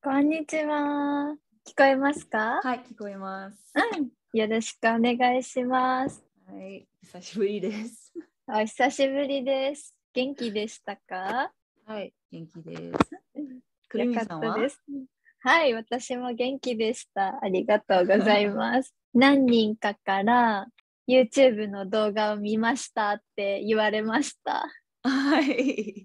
こんにちは。聞こえますか？ はい、聞こえます。 よろしくお願いします。 はい、久しぶりです。 お久しぶりです。元気でしたか？ はい、元気です。くるよかっみさんは？ たです。はい、私も元気でした。ありがとうございます。何人かから YouTube の動画を見ましたって言われました。 はい、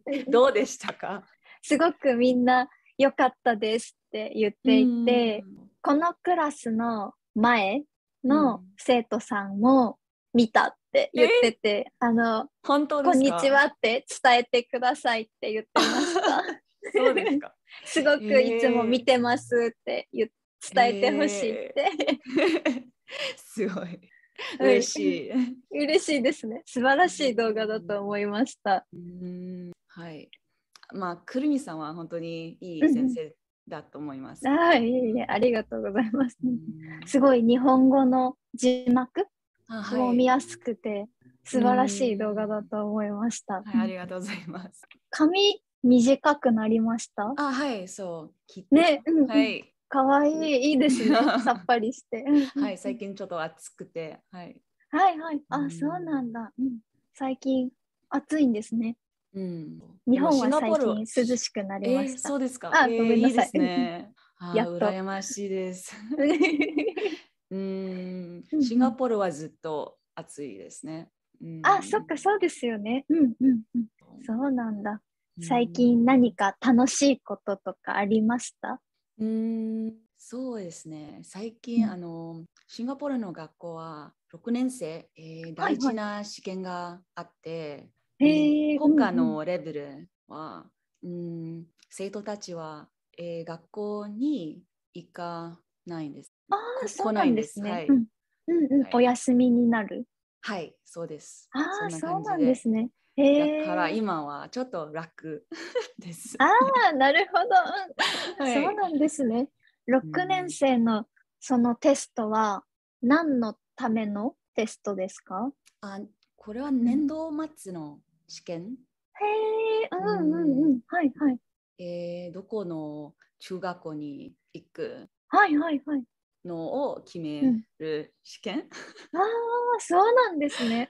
どうでしたか？ すごくみんな良かったですって言っていて、このクラスの前の生徒さんも見たって言ってて、 本当こんにちですか？ はって伝えてくださいって言ってました。 そうですか。 すごくいつも見てますって伝えてほしいって。 すごい。嬉しい。 嬉しいですね。素晴らしい動画だと思いました。 はい。まあ、くるみさんは本当にいい先生だと思います。 いえいえ、ありがとうございます。すごい日本語の字幕も見やすくて、素晴らしい動画だと思いました。 はい、ありがとうございます。 髪短くなりました？ はい、そう。 ね、 はい。 かわいい、いいですね。さっぱりして。 はい、最近ちょっと暑くて、はい。 はいはい。あ、そうなんだ。最近暑いんですね。日でも本は最シンガポール、 近涼しくなりました。 そうですか。 ごめんなさい。 いいですね。 やっと。 羨ましいです。シンうんガポールはずっと暑いですね。 そっか、そうですよね。そうなんだ。最うん近何か楽しいこととかありました？ そうですね。最近、シンガポールの学校は6年生、大事な試験があって、他のレベルは、生徒たちは、学校に行かないんです。 そうな来ないんです。 んですね。 はい。 お休みになる。 はい、そうです。そんなそうなんで感じで。 すね。 だから今はちょっと楽ですなるほど。そうはい。 なんですね。6年生のそのテストは何のためのテストですか？ これは年度末の試験。 へえ、はいはい。 どこの中学校に行くはいはいはい。 のを決める試験。 そうなんですね。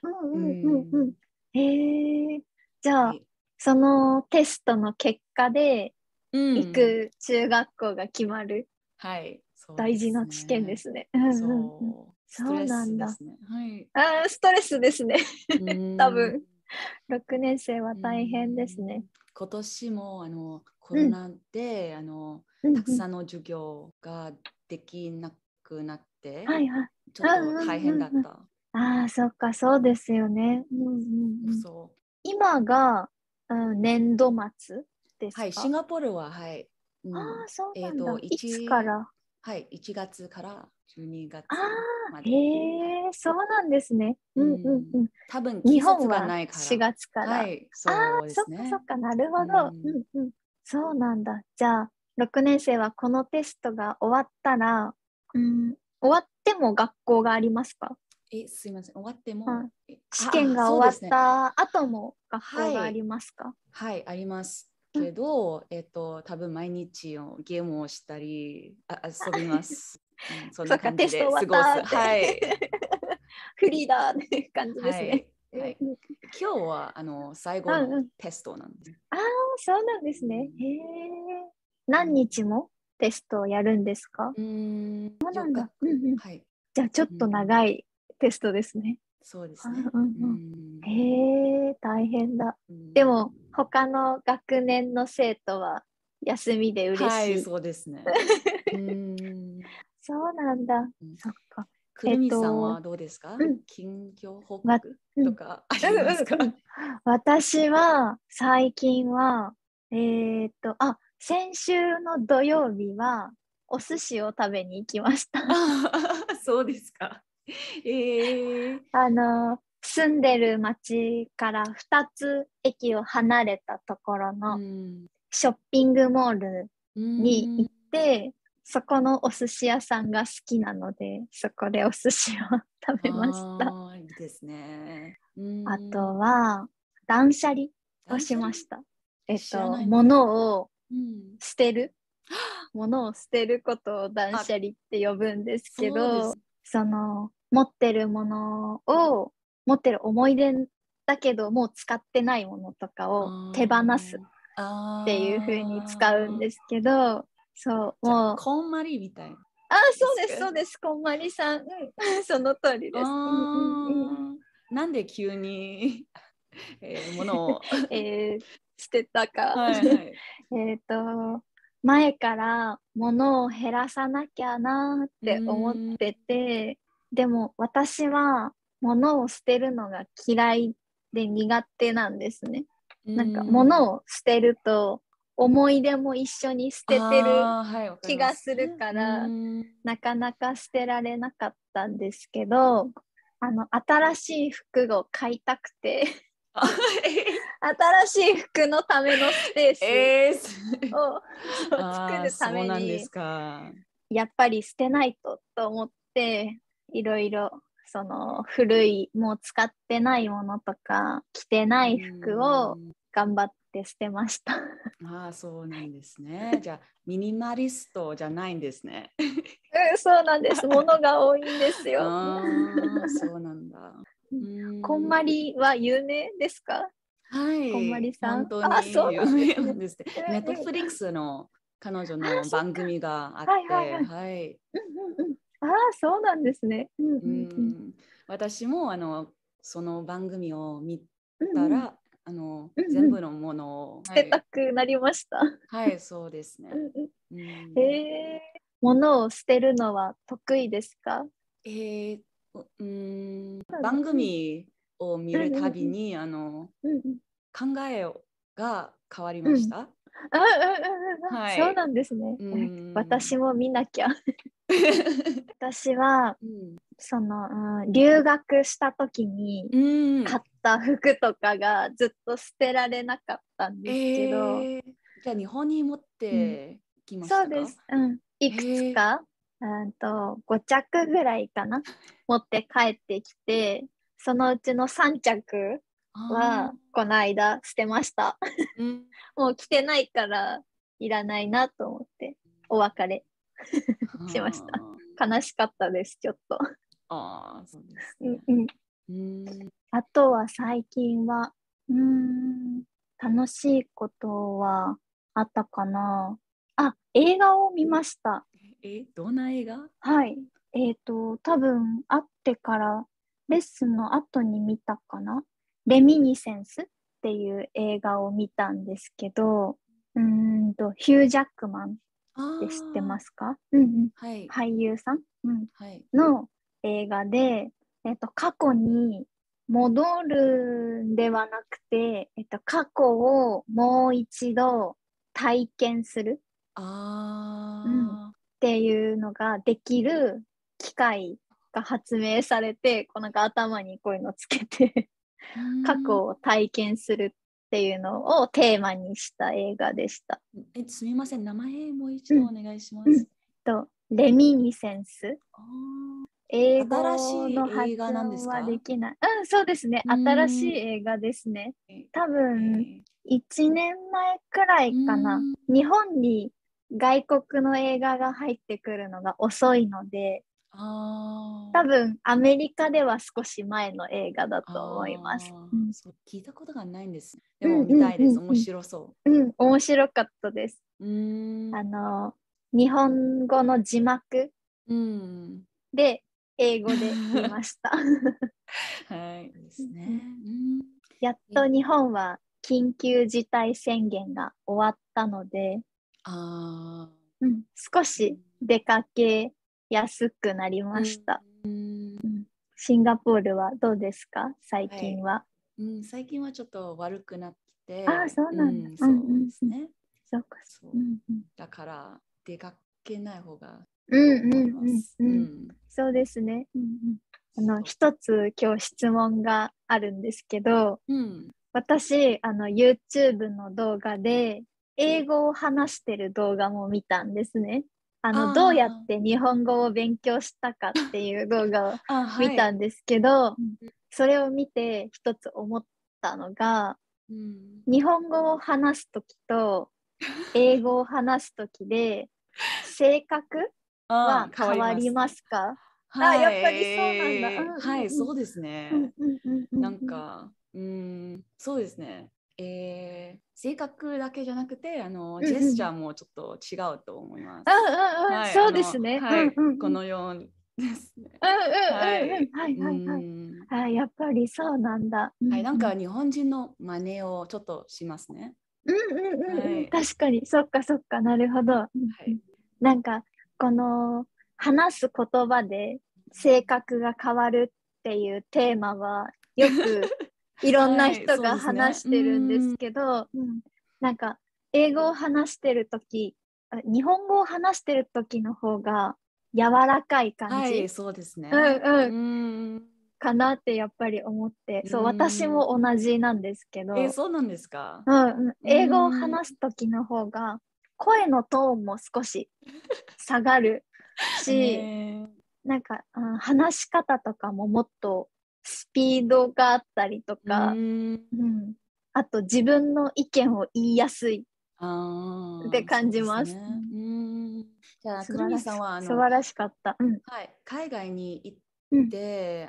へえ、じゃあ、 はい。 そのテストの結果で行うん。 く中学校が決まるはい。そう大です事な試験でね。 すね。そうストレなんだ。 スですね。はい。 ストレスですね。 うーん。 多分、6年生は大変ですね。 今年もコうん、 ロナでたくさんの授業ができなくなってはいはい。 ちょっと大変だった。 そっか、そうですよね。 そう。 今が、年度末ですはい、シンか？ ガポールは、はい。 そうなんだ。いつか 1、 ら？ はい、1月から12 あ月まへで。はい。 そうなんですね。 多分季節が日本はないから。 4月から。 はい、そうでそっすね。 かそっか、なるほど。そうなんだ。じゃあ、6年生はこのテストが終わったら、終わっても学校がありますか？ すいません、終わっても。 試験が終わっそうですね。 た後も学校があはい、 りますか？ はい、ありますけど、多分毎日ゲームをしたり、遊びます。そんそっか、 な感じテスト終わっで過ごす。 たって。 はい。 フリーだって感じですね。 はい。はい。今日は最後のテストなんです。 そうなんですね。へえ。何日もテストをやるんですか？そうなんだ。 はい。 じゃあちょっと長いテストですね。 そうですね。 へえ、大変だ。でも、他の学年の生徒は休みで嬉はい、 しい。 そうですね。 そうなんだ。そっか。 くるみさんはどうですか？近況報告とかありますか？ 私は最近は、先週の土曜日はお寿司を食べに行きました。 そうですか。 住んでる町から2つ駅を離れたところのショッピングモールに行って、そこのお寿司屋さんが好きなので、そこでお寿司を食べました。 いいですね。 あとは、断捨離を断捨離しました。 知らないです。 物を捨てる。 物を捨てることを断捨離って呼ぶんですけど、その持ってるものを、持ってる思い出だけどもう使ってないものとかを手放すっていう風に使うんですけど、そう、もうこんまりみたいな。 そうですそうです、こんまりさん、その通りです。 なんで急に物を捨てたか。 はいはい、 前から物を減らさなきゃなって思ってて、でも私は物を捨てるのが嫌いで苦手なんですね。なんか物を捨てると思い出も一緒に捨ててる気がするから、なかなか捨てられなかったんですけど、新しい服を買いたくて新しい服のためのスペースを、作るためにやっぱり捨てないと思って、いろいろその古いもう使ってないものとか着てない服を頑張って捨てました。 そうなんですね。じゃあミニマリストじゃないんですね。 そうなんです。物が多いんですよ。 そうなんだ。 こんまりは有名ですか？ はい、 こんまりさん。 本当に有名なんですね。 ネットフリックスの彼女の番組があって、はい。 そうなんですね。 私もその番組を見たら、全部のものを捨てたくなりました。 はい、そうですね。 物を捨てるのは得意ですか？ 番組を見るたびに考えが変わりました。 そうなんですね。私も見なきゃ。私は、その、留学した時に買った服とかがずっと捨てられなかったんですけど、 じゃあ日本に持ってきましたか？ そうです。いくつか、5着ぐらいかな、持って帰ってきて、そのうちの3着はこの間捨てました。もう着てないからいらないなと思ってお別れしました。悲しかったです、ちょっと。 そうですね。 あとは最近は、楽しいことはあったかな。映画を見ました。 どんな映画？ はい。多分会ってからレッスンの後に見たかな。レミニセンスっていう映画を見たんですけど、ヒュー・ジャックマンって知ってますか？俳優さん、の映画で、過去に戻るんではなくて、過去をもう一度体験する、っていうのができる機械が発明されて、なんか頭にこういうのつけて過去を体験するっていうのをテーマにした映画でした。 すみません、名前もう一度お願いします。 レミニセンス。英語新しいの発映画なんですか？ 音はできない。そうですね。新しい映画ですね。多分、1年前くらいかな。日本に外国の映画が入ってくるのが遅いので、多分アメリカでは少し前の映画だと思います。 そう聞いたことがないんです。でも見たいです。面白そう。 面白かったです。日本語の字幕で英語で見ました。 はいですね。 やっと日本は緊急事態宣言が終わったので、少し出かけやすくなりました。シンガポールはどうですか、最近は？ 最近はちょっと悪くなって、 そうなんだ。 そうですね。 そうか。 だから出かけない方がそうですね。一つ今日質問があるんですけど、私、YouTube の動画で英語を話してる動画も見たんですね。どうやって日本語を勉強したかっていう動画を見たんですけど、それを見て一つ思ったのが、日本語を話すときと英語を話すときで性格は変わ変わりります。 ますか？やっはい、 ぱりそうなんだ。 はい、そうですね。なんうんか、そうですね。性格だけじゃなくて、ジェスチャーもちょっと違うと思います。はい、 そうですね。 はい、このようにですね。はい。 はいはいはい。やっぱりそうなんだ。 はい、なんか日本人の真似をちょっとしますね。はい。 確かに、そっかそっか、なるほど。 はい。 なんか、この話す言葉で性格が変わるっていうテーマは、よくいろんなはい、 人がそうですね。 話してるんですけど、なんか、英語を話してるとき、日本語を話してるときの方が柔らかい感はい、 じ、 そうですね。 かなってやっぱり思って、 うそう、私ん。 も同じなんですけど、 そうなんですか。 英語を話すときの方が、声のトーンも少し下がるし、なんか、話し方とかももっとスピードがあったりとか、あと自分の意見を言いやすいって感じます。 じゃあ、くるみさんは素晴らしかった。 はい、海外に行って、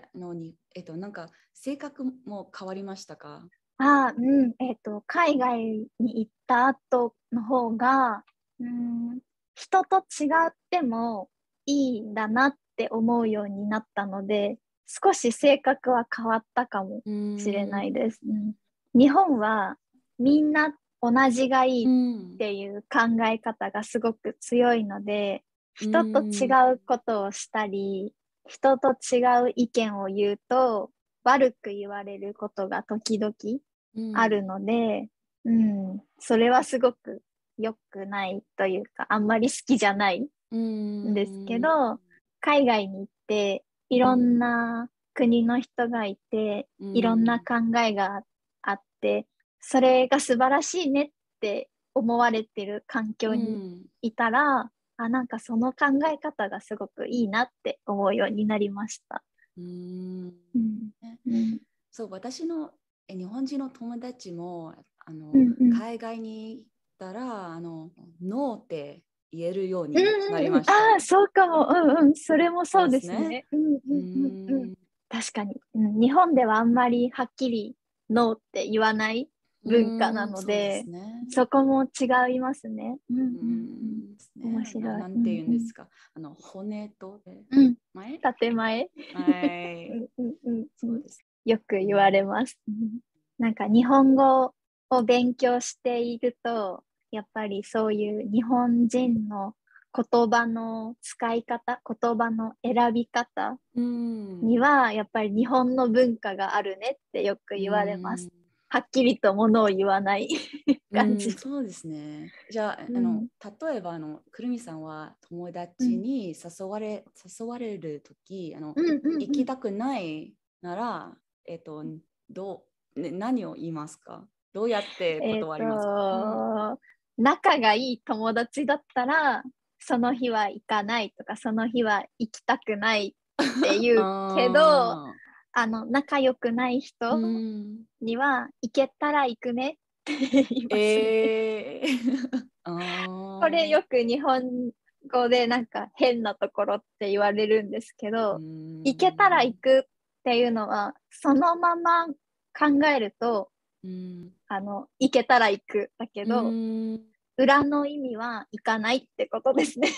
なんか性格も変わりましたか？ 海外に行った後の方が、人と違ってもいいんだなって思うようになったので、少し性格は変わったかもしれないです。日本はみんな同じがいいっていう考え方がすごく強いので、人と違うことをしたり、人と違う意見を言うと悪く言われることが時々あるので、それはすごく良くないというか、あんまり好きじゃないんですけど、海外に行っていろんな国の人がいて、いろんな考えがあって、それが素晴らしいねって思われてる環境にいたら、なんかその考え方がすごくいいなって思うようになりました。 そう、私の日本人の友達も海外に行ったらノーって言えるようになりました。 そうかも。それもそうですね。確かに、日本ではあんまりはっきりノーって言わない文化なので、そこも違いますね。面白い。 なんて言うんですか。骨と前？ 建前。 はい。そうです。 よく言われます。なんか日本語を勉強していると、やっぱりそういう日本人の言葉の使い方、言葉の選び方には、やっぱり日本の文化があるねってよく言われます。はっきりとものを言わない感じ。 そうですね。じゃあ、例えばくるみさんは友達に誘われるとき、行きたくないなら、何を言いますか？どうやって断りますか？ 仲がいい友達だったら、その日は行かないとか、その日は行きたくないって言うけど、仲良くない人には、行けたら行くねって言いますね。これよく日本語でなんか変なところって言われるんですけど、行けたら行くっていうのは、そのまま考えると、行けたら行くだけど、裏の意味は行かないってことですね。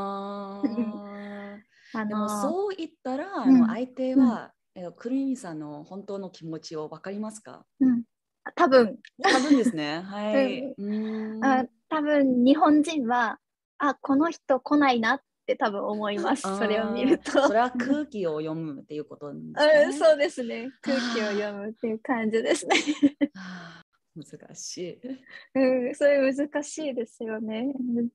でもそう言ったら相手は、くるみさんの本当の気持ちを分かりますか？ 多分ですね。はい。 多分日本人は、この人来ないなって多分思います。それを見ると。 それは空気を読むっていうことですね。 そうですね。空気を読むっていう感じですね。 難しい。 それ難しいですよね。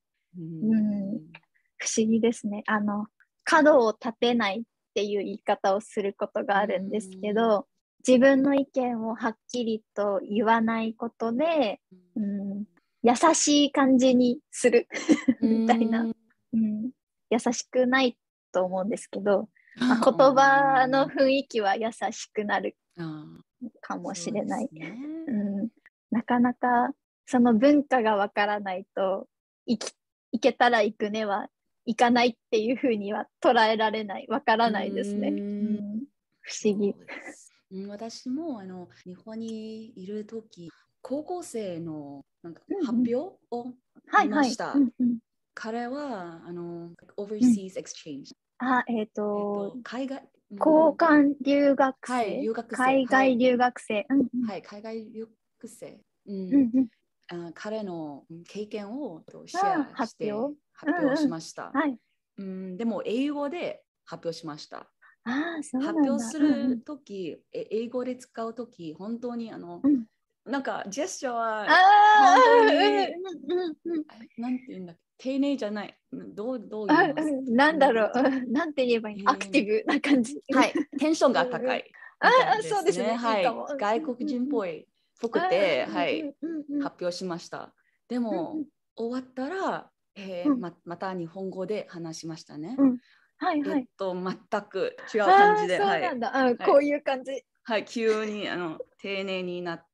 不思議ですね。角を立てないっていう言い方をすることがあるんですけど、自分の意見をはっきりと言わないことで、優しい感じにするみたいな、優しくないと思うんですけど、言葉の雰囲気は優しくなるかもしれない。なかなかその文化がわからないと生行けたら行くねは行かないっていうふうには捉えられない、わからないですね。不思議。 私も日本にいるとき、高校生のなんか発表を見ました。彼はoverseas exchange。海外交換留学生。 はい、留学生。 海外留学生。 はい、海外留学生。彼の経験をシェアして発表しました。でも英語で発表しました。発表するとき、英語で使うとき、本当になんかジェスチャーは本当になんて言うんだっけ、丁寧じゃない。どう言います？ なんだろう、なんて言えばいい、アクティブな感じ。 はい、テンションが高い。 そうですね。 はい、外国人っぽいくて、はい、発表しました。でも、終わったら、また日本語で話しましたね。 はいはい。 全く違う感じで。 そうなんだ。こういう感じ。 はい、急に丁寧になって、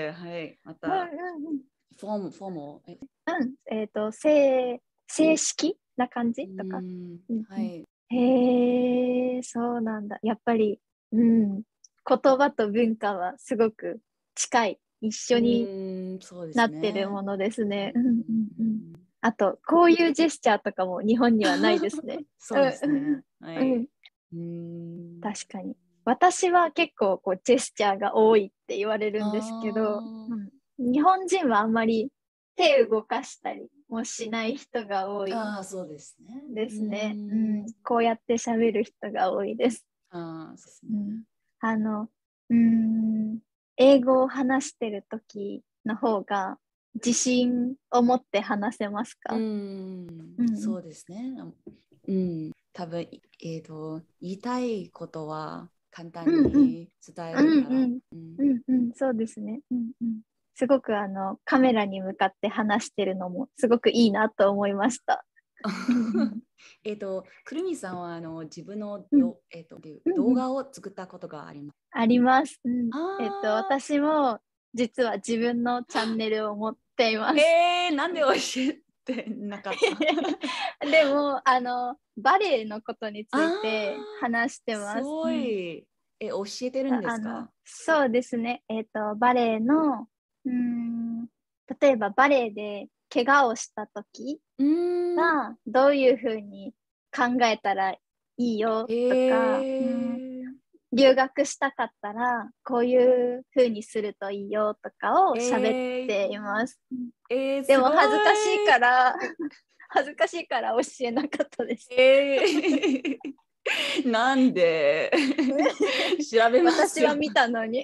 はい、また、フォーム。 正式な感じとか。 はい。 へえ、そうなんだ。やっぱり、言葉と文化はすごく近い、一緒になってるものですね。あと、こういうジェスチャーとかも日本にはないですね。 そうですね。 確かに。私は結構こうジェスチャーが多いって言われるんですけど、日本人はあんまり手を動かしたりもしない人が多いそうですね。 ですね。こうやって喋る人が多いです。 そうですね。 英語を話してる時の方が自信を持って話せますか？ そうですね。多分、言いたいことは簡単に伝えるから。 そうですね。すごくカメラに向かって話してるのもすごくいいなと思いました。 くるみさんは自分の動画を作ったことがありますか？ あります。私も実は自分のチャンネルを持っています。 なんで教えてなかったでもバレエのことについて話してます。 すごい。教えてるんですか？ そうですね。バレエの例えばバレエで怪我をした時はどういうふうに考えたらいいよとか、留学したかったらこういうふうにするといいよとかを喋っています。でも恥ずかしいから教えなかったです。 なんで調べますよ。 私は見たのに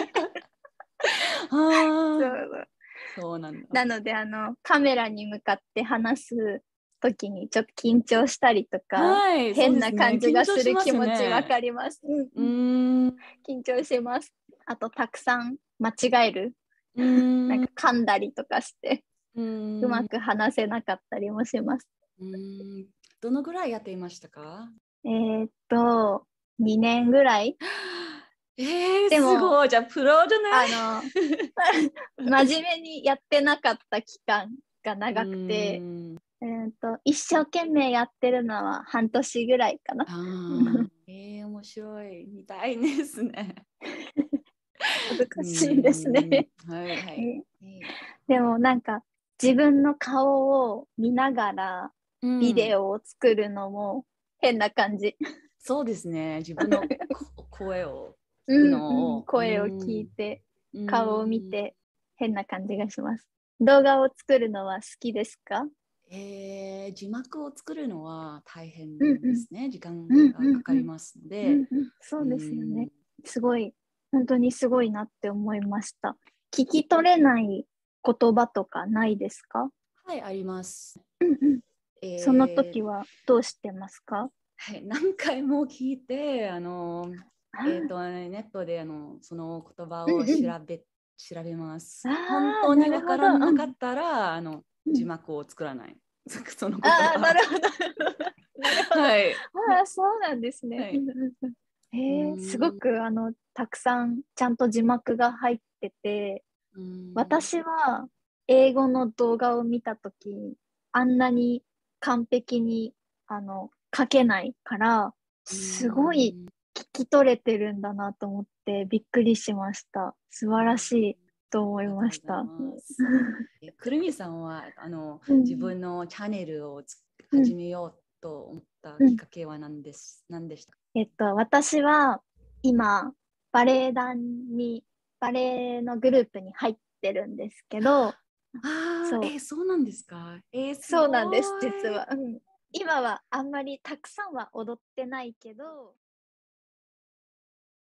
そうなんだ。 なのでカメラに向かって話す時にちょっと緊張したりとか、変な感じがする気持ちわかります。緊張します。あとたくさん間違える。なんか噛んだりとかしてうまく話せなかったりもします。 どのぐらいやっていましたか ？2年ぐらい。 でもすごい。じゃあプロじゃない？ 真面目にやってなかった期間が長くて、一生懸命やってるのは半年ぐらいかな。 面白い。見たいですね。 恥ずかしいですね。でもなんか自分の顔を見ながらビデオを作るのも変な感じ。 そうですね。自分の声を声を聞いて顔を見て変な感じがします。動画を作るのは好きですか？ 字幕を作るのは大変ですね。時間がかかりますので。 そうですよね。すごい、本当にすごいなって思いました。聞き取れない言葉とかないですか？ はい、あります。 その時はどうしてますか？ はい、何回も聞いて、ネットでその言葉を調べます。本当に分からなかったら、字幕を作らない。その言葉。 なるほど。はい。そうなんですね。すごくたくさんちゃんと字幕が入ってて、私は英語の動画を見たとき、あんなに完璧に書けないから、すごい聞き取れてるんだなと思ってびっくりしました。素晴らしいと思いました。 くるみさんは自分のチャンネルを始めようと思ったきっかけは何でした？ 私は今バレエのグループに入ってるんですけど、 そうなんですか。すごい。 そうなんです、実は。今はあんまりたくさんは踊ってないけど、